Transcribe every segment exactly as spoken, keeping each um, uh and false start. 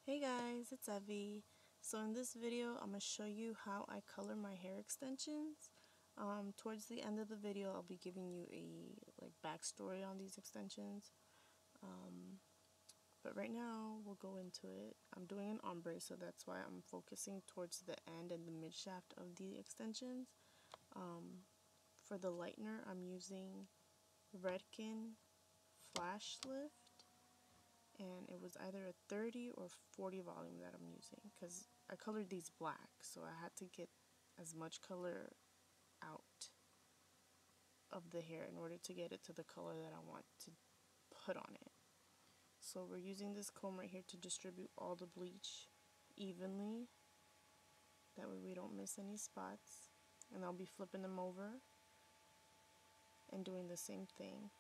Hey guys, it's Evie. So in this video, I'm going to show you how I color my hair extensions. Um, towards the end of the video, I'll be giving you a like backstory on these extensions. Um, but right now, we'll go into it. I'm doing an ombre, so that's why I'm focusing towards the end and the mid shaft of the extensions. Um, for the lightener, I'm using Redken Flash Lift. And it was either a thirty or forty volume that I'm using because I colored these black, so I had to get as much color out of the hair in order to get it to the color that I want to put on it. So we're using this comb right here to distribute all the bleach evenly, that way we don't miss any spots. And I'll be flipping them over and doing the same thing.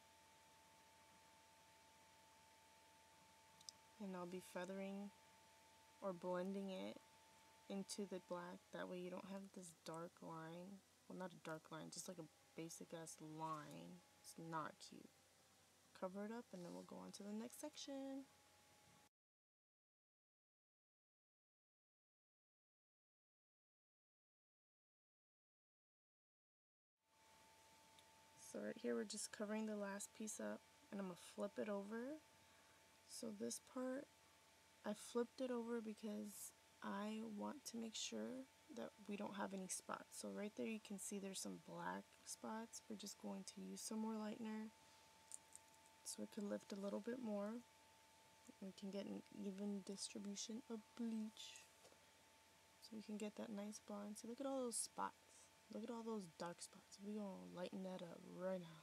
And I'll be feathering or blending it into the black, that way you don't have this dark line. Well, not a dark line, just like a basic ass line. It's not cute. Cover it up and then we'll go on to the next section. So right here we're just covering the last piece up and I'm gonna flip it over. So this part, I flipped it over because I want to make sure that we don't have any spots. So right there you can see there's some black spots. We're just going to use some more lightener so it can lift a little bit more. We can get an even distribution of bleach so we can get that nice blonde. See, look at all those spots. Look at all those dark spots. We're going to lighten that up right now.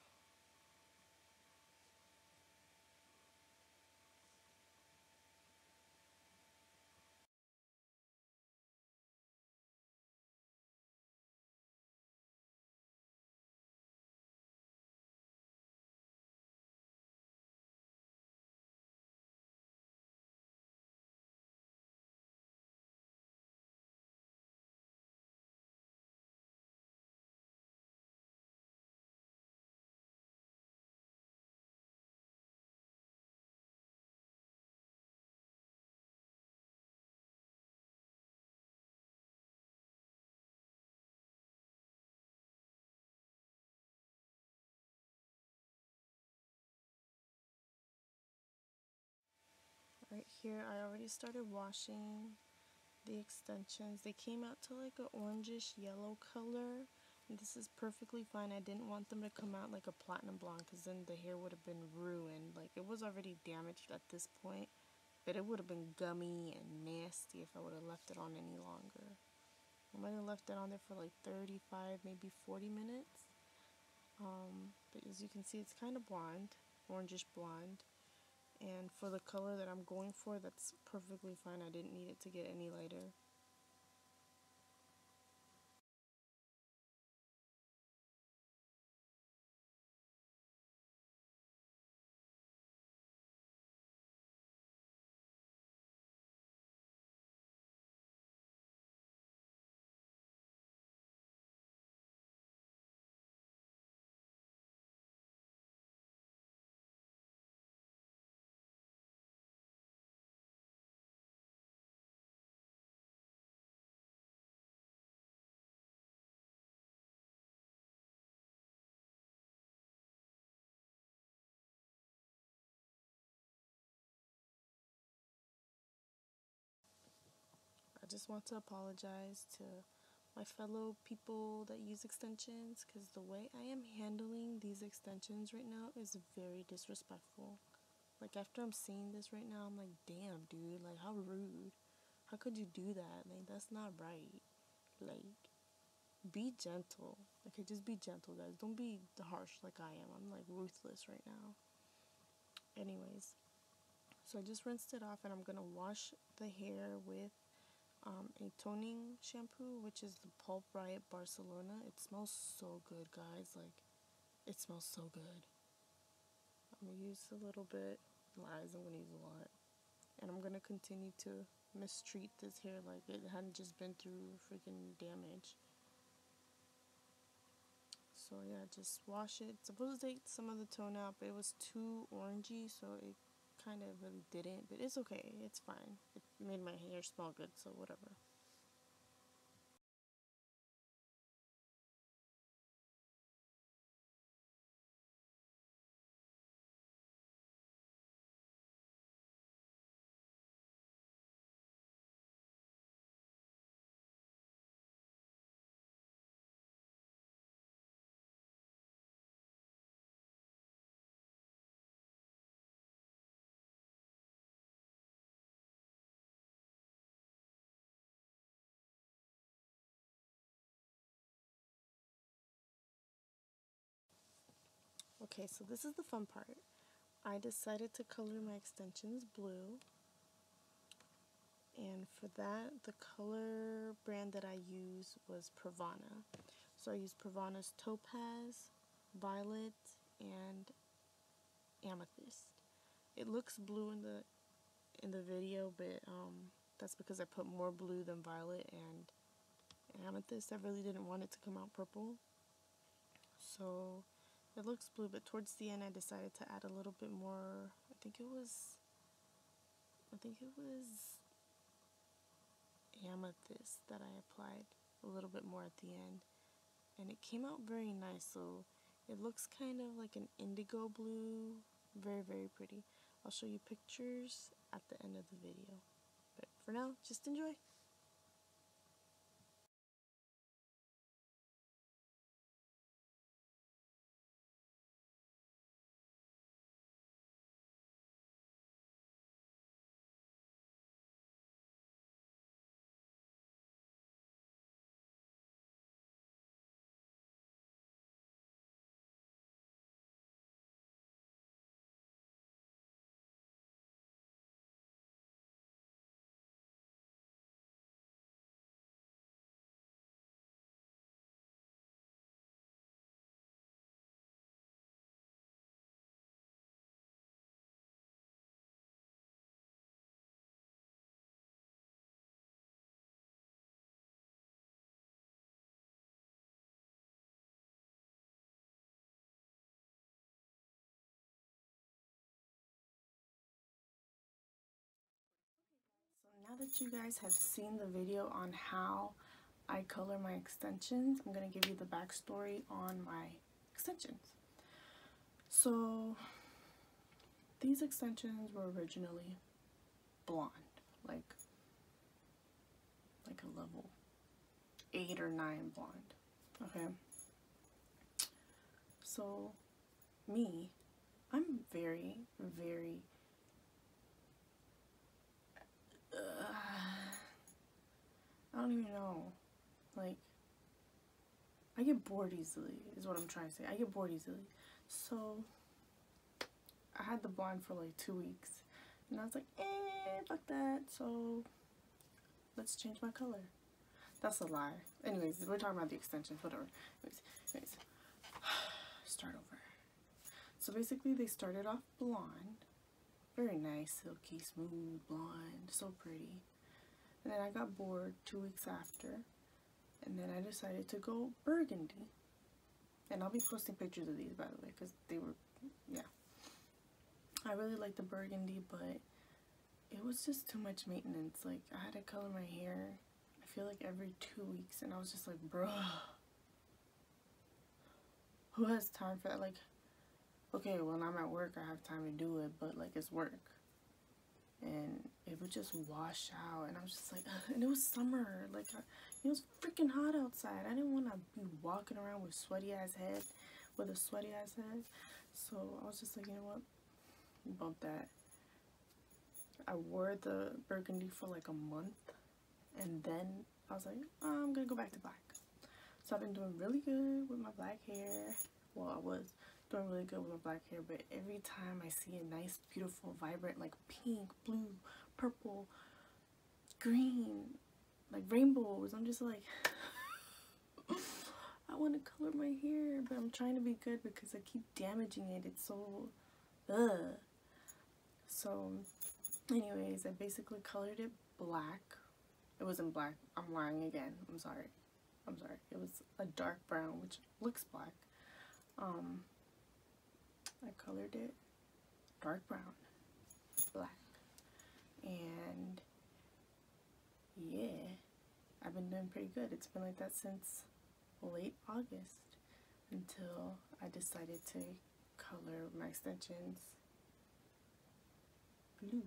Right here, I already started washing the extensions. They came out to like an orangish yellow color. And this is perfectly fine. I didn't want them to come out like a platinum blonde because then the hair would have been ruined. Like, it was already damaged at this point, but it would have been gummy and nasty if I would have left it on any longer. I might have left it on there for like thirty-five, maybe forty minutes. Um, but as you can see, it's kind of blonde, orangish blonde. And for the color that I'm going for, that's perfectly fine. I didn't need it to get any lighter. I just want to apologize to my fellow people that use extensions because the way I am handling these extensions right now is very disrespectful. Like, after I'm seeing this right now, I'm like, damn, dude, like, how rude. How could you do that? Like, that's not right. Like, be gentle. Okay, just be gentle, guys. Don't be harsh like I am. I'm like ruthless right now. Anyways, so I just rinsed it off and I'm gonna wash the hair with um, a toning shampoo, which is the Pulp Riot Barcelona. It smells so good, guys. Like, it smells so good. I'm gonna use a little bit. Lies, I'm gonna use a lot. And I'm gonna continue to mistreat this hair like it hadn't just been through freaking damage. So yeah, just wash it. It's supposed to take some of the tone out, but it was too orangey, so it kind of really didn't, but it's okay. It's fine. It made my hair smell good, so whatever. Okay, so this is the fun part. I decided to color my extensions blue, and for that, the color brand that I used was Pravana. So I used Pravana's Topaz, Violet, and Amethyst. It looks blue in the in the video, but um, that's because I put more blue than Violet and Amethyst. I really didn't want it to come out purple, so it looks blue, but towards the end I decided to add a little bit more. I think it was I think it was Amethyst that I applied a little bit more at the end, and it came out very nice. So it looks kind of like an indigo blue, very very pretty. I'll show you pictures at the end of the video, but for now, just enjoy. So now that you guys have seen the video on how I color my extensions, I'm going to give you the backstory on my extensions. So these extensions were originally blonde, like like a level eight or nine blonde. Okay. So me, I'm very, very uh, I don't even know. Like, I get bored easily, is what I'm trying to say. I get bored easily. So I had the blonde for like two weeks, and I was like, eh, fuck that. So let's change my color. That's a lie. Anyways, we're talking about the extensions, whatever. Anyways, anyways. Start over. So basically, they started off blonde. Very nice, silky, smooth, blonde, so pretty. And then I got bored two weeks after, and then I decided to go burgundy. And I'll be posting pictures of these, by the way, because they were, yeah. I really like the burgundy, but it was just too much maintenance. Like, I had to color my hair, I feel like every two weeks, and I was just like, bruh, who has time for that? Like, okay, when I'm at work, I have time to do it, but like, it's work. And it would just wash out, and I was just like, ugh. And it was summer, like, I, it was freaking hot outside. I didn't want to be walking around with sweaty ass head, with a sweaty ass head. So I was just like, you know what, bump that. I wore the burgundy for like a month, and then I was like, oh, I'm gonna go back to black. So I've been doing really good with my black hair. Well, I was doing really good with my black hair, but every time I see a nice, beautiful, vibrant, like pink, blue, purple, green, like rainbows, I'm just like, I want to color my hair, but I'm trying to be good because I keep damaging it. It's so, ugh. So, anyways, I basically colored it black. It wasn't black. I'm lying again. I'm sorry. I'm sorry. It was a dark brown, which looks black. Um, I colored it dark brown. black. And yeah, I've been doing pretty good. It's been like that since late August until I decided to color my extensions blue.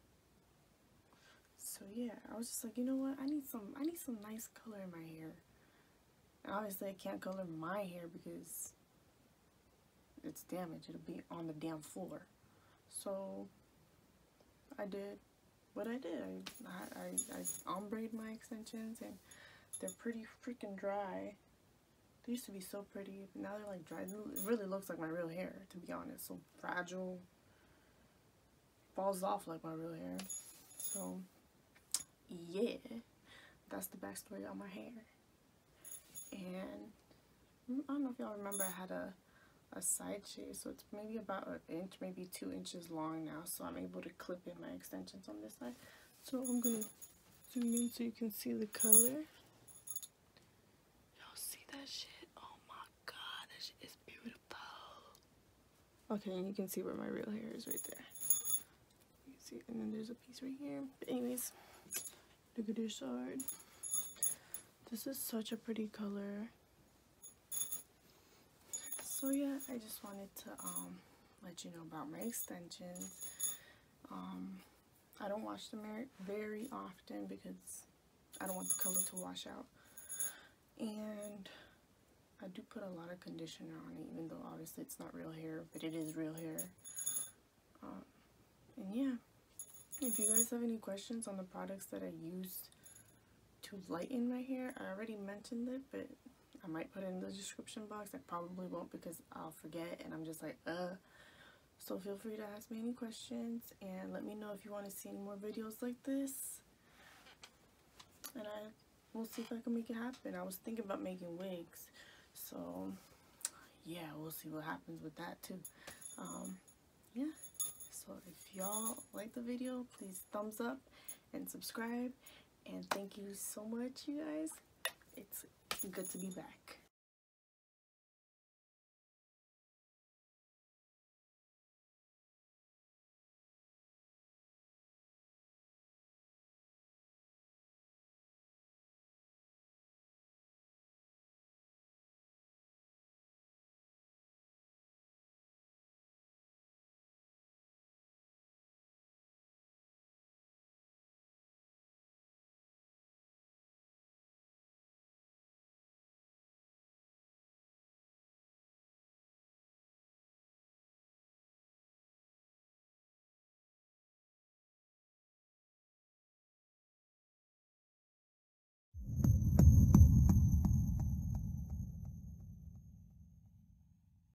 So yeah, I was just like, you know what, I need some I need some nice color in my hair. And obviously I can't color my hair because it's damaged. It'll be on the damn floor. So I did what I did. I I, I ombre'd my extensions, and they're pretty freaking dry. They used to be so pretty, but now they're like dry. It really looks like my real hair, to be honest. So fragile. Falls off like my real hair. So yeah, that's the backstory on my hair. And I don't know if y'all remember, I had a a side shave, so it's maybe about an inch, maybe two inches long now, so I'm able to clip in my extensions on this side. So I'm gonna zoom in so you can see the color. Y'all see that shit? Oh my god, that shit is beautiful. Okay, and you can see where my real hair is right there. You can see, and then there's a piece right here. But anyways, look at this side. This is such a pretty color. So yeah, I just wanted to um, let you know about my extensions. Um, I don't wash them very often because I don't want the color to wash out. And I do put a lot of conditioner on it, even though obviously it's not real hair, but it is real hair. Um, and yeah, if you guys have any questions on the products that I used to lighten my hair, I already mentioned it, but I might put it in the description box. I probably won't because I'll forget and I'm just like, uh. So feel free to ask me any questions and let me know if you want to see any more videos like this. And I will see if I can make it happen. I was thinking about making wigs. So yeah, we'll see what happens with that too. Um, yeah. So if y'all like the video, please thumbs up and subscribe. And thank you so much, you guys. It's good to be back.